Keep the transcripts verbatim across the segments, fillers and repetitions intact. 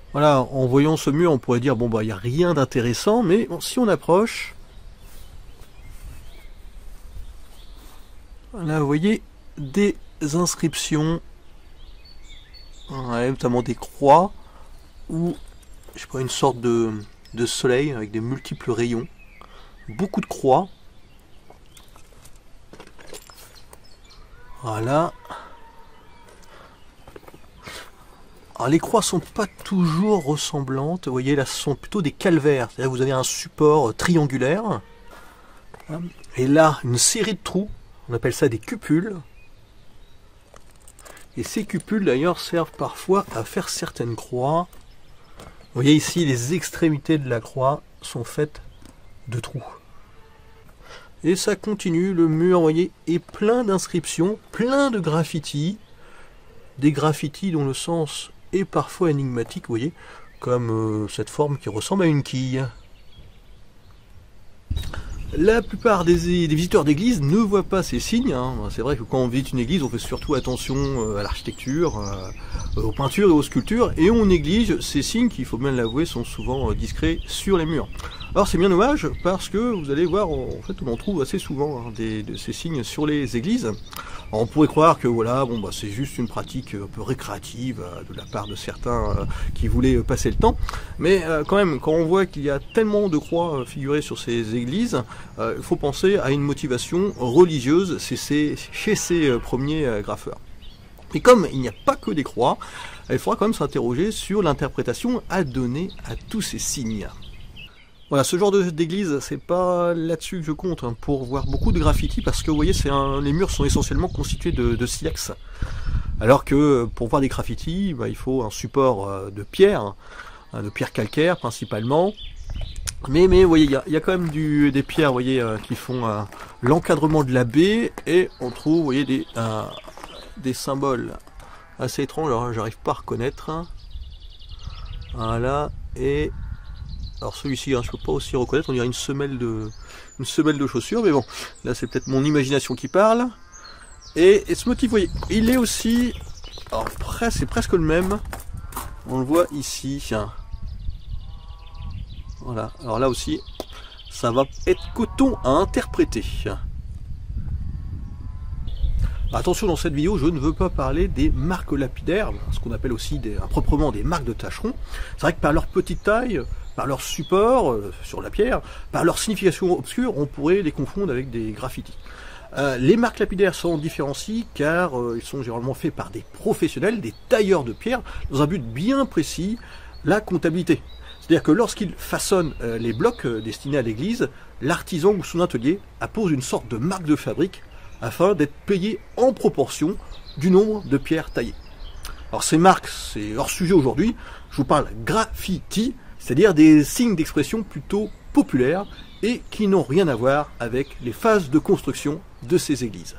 Voilà, en voyant ce mur, on pourrait dire, bon, bah, il n'y a rien d'intéressant, mais bon, si on approche, là, vous voyez, des inscriptions, ouais, notamment des croix, ou, je sais pas, une sorte de, de soleil avec des multiples rayons, beaucoup de croix. Voilà. Alors les croix sont pas toujours ressemblantes, vous voyez là ce sont plutôt des calvaires, c'est-à-dire que vous avez un support triangulaire, et là une série de trous, on appelle ça des cupules, et ces cupules d'ailleurs servent parfois à faire certaines croix. Vous voyez ici les extrémités de la croix sont faites de trous. Et ça continue, le mur, vous voyez, est plein d'inscriptions, plein de graffitis, des graffitis dont le sens et parfois énigmatique, vous voyez, comme euh, cette forme qui ressemble à une quille. La plupart des, des visiteurs d'église ne voient pas ces signes. Hein. C'est vrai que quand on visite une église, on fait surtout attention euh, à l'architecture, euh, aux peintures et aux sculptures, et on néglige ces signes qui, il faut bien l'avouer, sont souvent euh, discrets sur les murs. Alors c'est bien dommage, parce que vous allez voir, en fait, on en trouve assez souvent hein, des, de ces signes sur les églises. Alors, on pourrait croire que voilà, bon bah c'est juste une pratique un peu récréative euh, de la part de certains euh, qui voulaient euh, passer le temps, mais euh, quand même, quand on voit qu'il y a tellement de croix euh, figurées sur ces églises, euh, il faut penser à une motivation religieuse c'est chez ces euh, premiers euh, graffeurs. Et comme il n'y a pas que des croix, il faudra quand même s'interroger sur l'interprétation à donner à tous ces signes. Voilà, ce genre d'église, c'est pas là-dessus que je compte, hein, pour voir beaucoup de graffitis, parce que vous voyez, c'est un, les murs sont essentiellement constitués de, de silex. Alors que pour voir des graffitis, bah, il faut un support euh, de pierre, hein, de pierre calcaire principalement. Mais, mais vous voyez, il y a, y a quand même du, des pierres, vous voyez, euh, qui font euh, l'encadrement de la baie, et on trouve, vous voyez, des, euh, des symboles assez étranges, alors j'arrive pas à reconnaître. Voilà, et alors celui-ci, hein, je peux pas aussi reconnaître, on dirait une semelle de, une semelle de chaussures, mais bon, là c'est peut-être mon imagination qui parle. Et, et ce motif, vous voyez, il est aussi, alors c'est presque le même, on le voit ici. Voilà, alors là aussi, ça va être coton à interpréter. Attention, dans cette vidéo, je ne veux pas parler des marques lapidaires, ce qu'on appelle aussi des, proprement des marques de tâcherons. C'est vrai que par leur petite taille, par leur support euh, sur la pierre, par leur signification obscure, on pourrait les confondre avec des graffitis. Euh, les marques lapidaires sont différenciées car euh, ils sont généralement faits par des professionnels, des tailleurs de pierre, dans un but bien précis, la comptabilité. C'est-à-dire que lorsqu'il façonne euh, les blocs euh, destinés à l'église, l'artisan ou son atelier appose une sorte de marque de fabrique afin d'être payé en proportion du nombre de pierres taillées. Alors ces marques, c'est hors sujet aujourd'hui, je vous parle graffiti, c'est-à-dire des signes d'expression plutôt populaires et qui n'ont rien à voir avec les phases de construction de ces églises.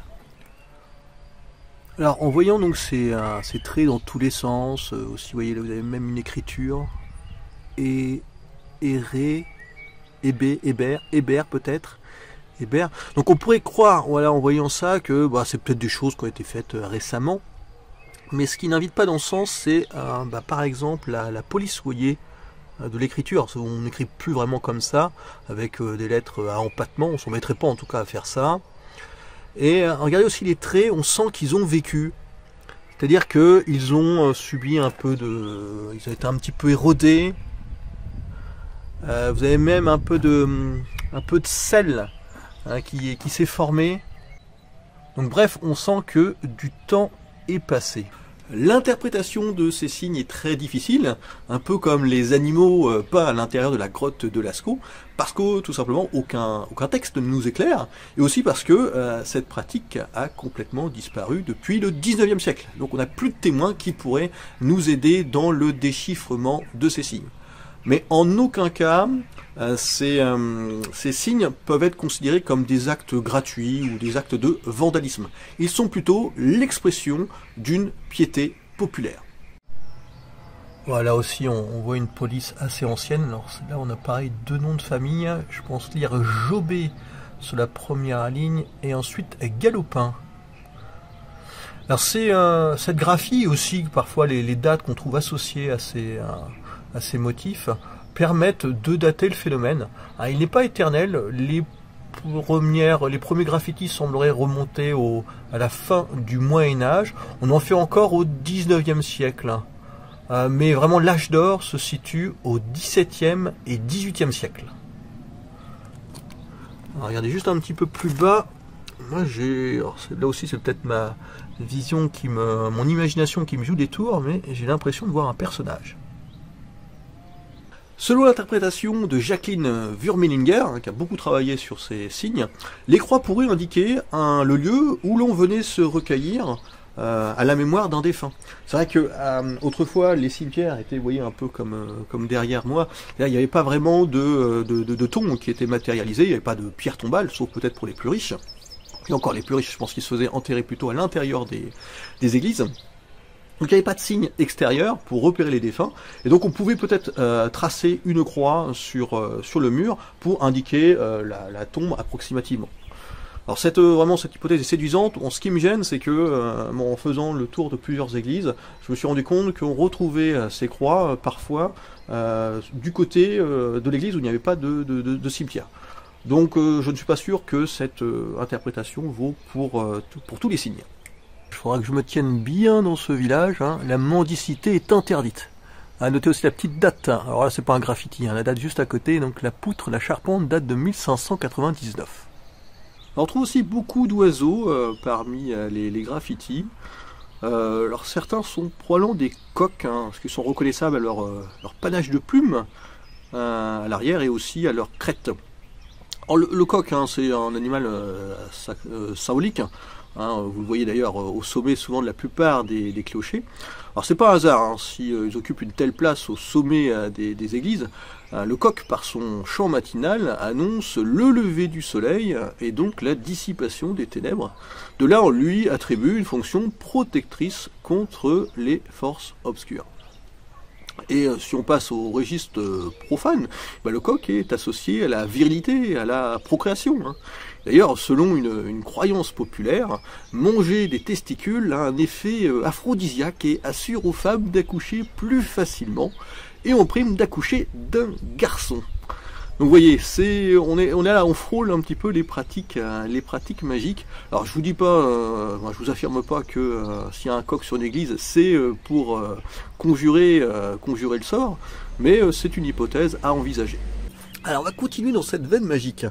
Alors en voyant donc ces, euh, ces traits dans tous les sens, euh, aussi vous voyez là vous avez même une écriture, et, Éré, Hébé, Hébert, Hébert peut-être, Hébert. Donc on pourrait croire, voilà, en voyant ça, que bah, c'est peut-être des choses qui ont été faites euh, récemment, mais ce qui n'invite pas dans ce sens, c'est euh, bah, par exemple la, la police, vous voyez, de l'écriture. On n'écrit plus vraiment comme ça, avec euh, des lettres à empattement, on ne s'en mettrait pas en tout cas à faire ça. Et euh, regardez aussi les traits, on sent qu'ils ont vécu. C'est-à-dire qu'ils ont euh, subi un peu de... Ils ont été un petit peu érodés. Euh, vous avez même un peu de, un peu de sel hein, qui, qui s'est formé. Donc bref, on sent que du temps est passé. L'interprétation de ces signes est très difficile, un peu comme les animaux euh, pas à l'intérieur de la grotte de Lascaux, parce que tout simplement aucun, aucun texte ne nous éclaire, et aussi parce que euh, cette pratique a complètement disparu depuis le dix-neuvième siècle. Donc on n'a plus de témoins qui pourraient nous aider dans le déchiffrement de ces signes. Mais en aucun cas, euh, ces, euh, ces signes peuvent être considérés comme des actes gratuits ou des actes de vandalisme. Ils sont plutôt l'expression d'une piété populaire. Voilà aussi, on, on voit une police assez ancienne. Alors là, on a pareil deux noms de famille. Je pense lire Jobé sur la première ligne et ensuite Galopin. Alors c'est euh, cette graphie aussi, parfois les, les dates qu'on trouve associées à ces... Euh, à ces motifs, permettent de dater le phénomène. Il n'est pas éternel, les, premières, les premiers graffitis sembleraient remonter au, à la fin du Moyen-Âge, on en fait encore au dix-neuvième siècle. Euh, mais vraiment l'âge d'or se situe au dix-septième et dix-huitième siècle. Alors, regardez juste un petit peu plus bas, moi j'ai, là aussi c'est peut-être ma vision, qui me, mon imagination qui me joue des tours, mais j'ai l'impression de voir un personnage. Selon l'interprétation de Jacqueline Wurmelinger, hein, qui a beaucoup travaillé sur ces signes, les croix pourraient indiquer un, le lieu où l'on venait se recueillir euh, à la mémoire d'un défunt. C'est vrai que euh, autrefois les cimetières étaient, vous voyez, un peu comme, euh, comme derrière moi. Là, il n'y avait pas vraiment de, de, de, de tombes qui étaient matérialisées, il n'y avait pas de pierres tombales, sauf peut-être pour les plus riches. Et encore les plus riches, je pense qu'ils se faisaient enterrer plutôt à l'intérieur des, des églises. Donc il n'y avait pas de signe extérieur pour repérer les défunts, et donc on pouvait peut-être euh, tracer une croix sur, euh, sur le mur pour indiquer euh, la, la tombe approximativement. Alors cette, euh, vraiment cette hypothèse est séduisante. Bon, ce qui me gêne, c'est que euh, bon, en faisant le tour de plusieurs églises, je me suis rendu compte qu'on retrouvait euh, ces croix euh, parfois euh, du côté euh, de l'église où il n'y avait pas de, de, de, de cimetière. Donc euh, je ne suis pas sûr que cette euh, interprétation vaut pour, euh, pour tous les signes. Il faudra que je me tienne bien dans ce village, hein. La mendicité est interdite. À noter aussi la petite date, hein. Alors là c'est pas un graffiti, hein. La date juste à côté, donc la poutre, la charpente date de mille cinq cent quatre-vingt-dix-neuf. Alors, on trouve aussi beaucoup d'oiseaux euh, parmi euh, les, les graffitis. Euh, alors certains sont probablement des coqs, hein, parce qu'ils sont reconnaissables à leur, euh, leur panache de plumes euh, à l'arrière et aussi à leur crête. Alors, le, le coq, hein, c'est un animal euh, sa, euh, saolique. Hein, vous le voyez d'ailleurs au sommet souvent de la plupart des, des clochers. Alors c'est pas un hasard hein, si euh, ils occupent une telle place au sommet euh, des, des églises. Euh, le coq, par son chant matinal, annonce le lever du soleil et donc la dissipation des ténèbres. De là, on lui attribue une fonction protectrice contre les forces obscures. Et euh, si on passe au registre euh, profane, bah, le coq est associé à la virilité, à la procréation. Hein. D'ailleurs, selon une, une croyance populaire, manger des testicules a un effet euh, aphrodisiaque et assure aux femmes d'accoucher plus facilement, et en prime d'accoucher d'un garçon. Donc vous voyez, c'est, on est, on est là, on frôle un petit peu les pratiques, euh, les pratiques magiques. Alors je vous dis pas, euh, moi, je vous affirme pas que euh, s'il y a un coq sur une église, c'est euh, pour euh, conjurer, euh, conjurer le sort, mais euh, c'est une hypothèse à envisager. Alors on va continuer dans cette veine magique.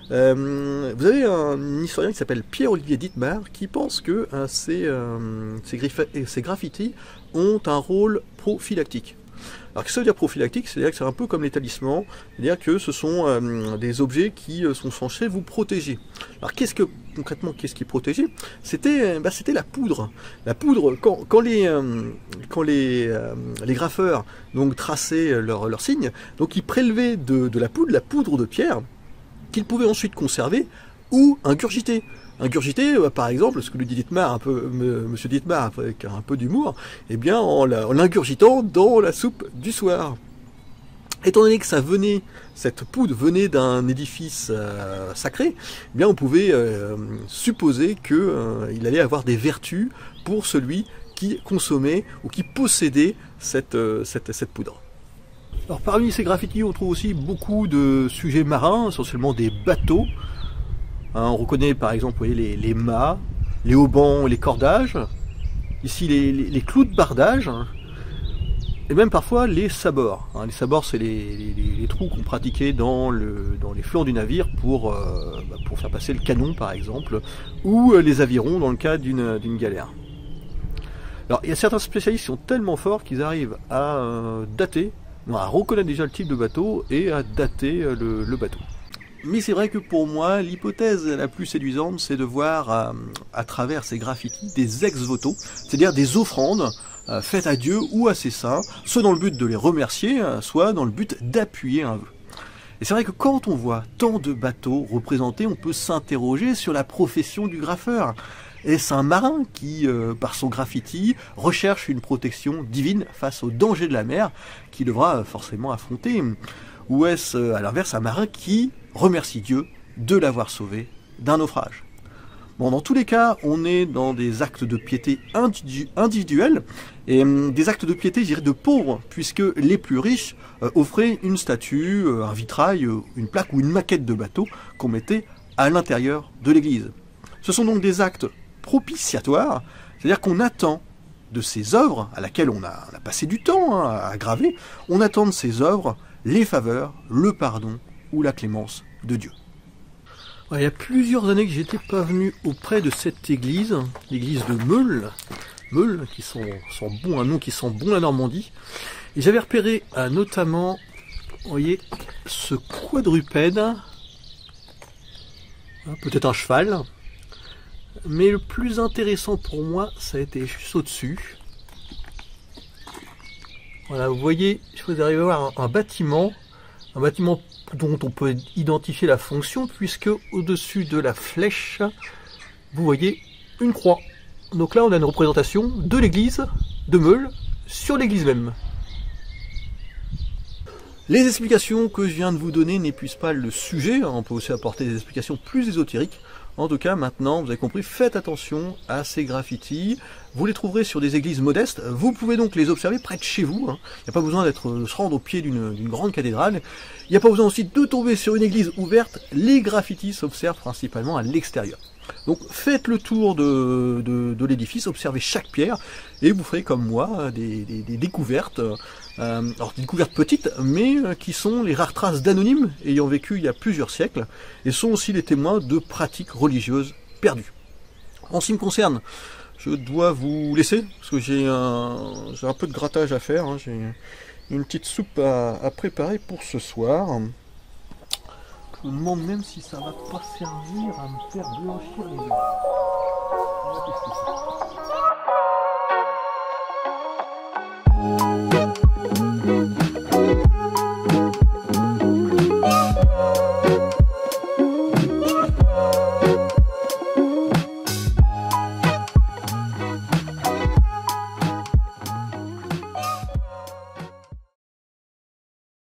Euh, vous avez un historien qui s'appelle Pierre-Olivier Dittmar qui pense que euh, ces, euh, ces, ces graffitis ont un rôle prophylactique. Alors, qu'est-ce que ça veut dire prophylactique? C'est-à-dire que c'est un peu comme les talismans, c'est-à-dire que ce sont euh, des objets qui euh, sont censés vous protéger. Alors, qu'est-ce que, concrètement, qu'est-ce qui protégeait? C'était bah, c'était la poudre. La poudre, quand, quand les, euh, quand les, euh, les graffeurs donc, traçaient leurs leur signes, donc ils prélevaient de, de la poudre, la poudre de pierre, qu'ils pouvaient ensuite conserver ou ingurgiter. Ingurgiter, euh, par exemple, ce que le dit Dittmar, un peu, me, monsieur Dittmar, avec un peu d'humour, eh bien, en l'ingurgitant dans la soupe du soir. Étant donné que ça venait, cette poudre venait d'un édifice euh, sacré, eh bien, on pouvait euh, supposer qu'il euh, allait avoir des vertus pour celui qui consommait ou qui possédait cette, euh, cette, cette poudre. Alors, parmi ces graffitis, on trouve aussi beaucoup de sujets marins, essentiellement des bateaux. Hein, on reconnaît par exemple, vous voyez, les, les mâts, les haubans, les cordages, ici les, les, les clous de bardage, hein, et même parfois les sabords. Hein, les sabords, c'est les, les, les trous qu'on pratiquait dans, le, dans les flancs du navire pour, euh, bah, pour faire passer le canon par exemple, ou euh, les avirons dans le cas d'une d'une galère. Alors il y a certains spécialistes qui sont tellement forts qu'ils arrivent à euh, dater, à reconnaître déjà le type de bateau et à dater euh, le, le bateau. Mais c'est vrai que pour moi, l'hypothèse la plus séduisante, c'est de voir euh, à travers ces graffitis des ex-voto, c'est-à-dire des offrandes euh, faites à Dieu ou à ses saints, soit dans le but de les remercier, euh, soit dans le but d'appuyer un vœu. Et c'est vrai que quand on voit tant de bateaux représentés, on peut s'interroger sur la profession du graffeur. Est-ce un marin qui, euh, par son graffiti, recherche une protection divine face aux dangers de la mer qu'il devra forcément affronter? Ou est-ce, à l'inverse, un marin qui remercie Dieu de l'avoir sauvé d'un naufrage? Bon, dans tous les cas, on est dans des actes de piété individu individuels, et hum, des actes de piété, je dirais, de pauvres, puisque les plus riches euh, offraient une statue, euh, un vitrail, euh, une plaque ou une maquette de bateau qu'on mettait à l'intérieur de l'église. Ce sont donc des actes propitiatoires, c'est-à-dire qu'on attend de ces œuvres, à laquelle on a, on a passé du temps hein, à graver, on attend de ces œuvres les faveurs, le pardon ou la clémence de Dieu. Il y a plusieurs années que j'étais pas venu auprès de cette église, l'église de Meules, Meules, qui sont, sont bon, un nom qui sent bon la Normandie. Et j'avais repéré euh, notamment, vous voyez, ce quadrupède, hein, peut-être un cheval, mais le plus intéressant pour moi, ça a été juste au-dessus. Voilà, vous voyez, je vous arrive à voir un, un bâtiment, un bâtiment dont on peut identifier la fonction, puisque au-dessus de la flèche, vous voyez une croix. Donc là, on a une représentation de l'église de Meules sur l'église même. Les explications que je viens de vous donner n'épuisent pas le sujet, on peut aussi apporter des explications plus ésotériques. En tout cas, maintenant, vous avez compris, faites attention à ces graffitis. Vous les trouverez sur des églises modestes. Vous pouvez donc les observer près de chez vous. Il n'y a pas besoin d'être se rendre au pied d'une grande cathédrale. Il n'y a pas besoin aussi de tomber sur une église ouverte. Les graffitis s'observent principalement à l'extérieur. Donc faites le tour de, de, de l'édifice, observez chaque pierre, et vous ferez comme moi des, des, des découvertes, euh, alors des découvertes petites, mais qui sont les rares traces d'anonymes ayant vécu il y a plusieurs siècles, et sont aussi les témoins de pratiques religieuses perdues. En ce qui me concerne, je dois vous laisser, parce que j'ai un, j'ai un peu de grattage à faire, hein, j'ai une petite soupe à, à préparer pour ce soir. Je me demande même si ça va pas servir à me faire blanchir les œufs. On va tester ça.